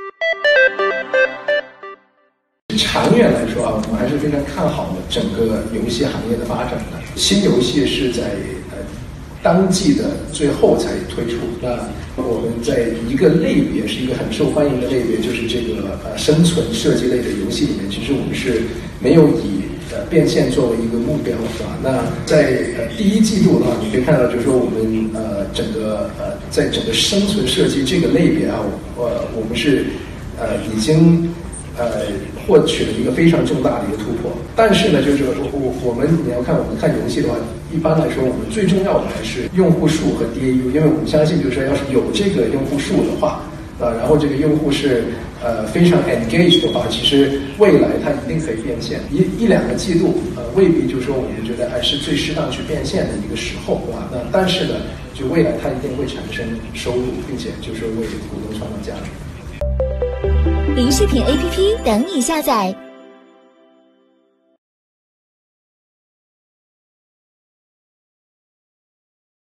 长远来说啊，我们还是非常看好的整个游戏行业的发展的。新游戏是在当季的最后才推出。那我们在一个类别是一个很受欢迎的类别，就是这个生存射击类的游戏里面，其实我们是没有以变现作为一个目标，是吧？那在第一季度的话，你可以看到，就是说我们整个在整个生存射击这个类别啊，我们是已经获取了一个非常重大的一个突破。但是呢，就是我们你要看我们看游戏的话，一般来说我们最重要的还是用户数和 DAU， 因为我们相信就是说，要是有这个用户数的话，然后这个用户是非常 engaged 的话，其实未来它一定可以变现。一两个季度未必就是说我们觉得还是最适当去变现的一个时候，对吧？那但是呢，就未来它一定会产生收入，并且就是为股东创造价值。 零视频 APP 等你下载。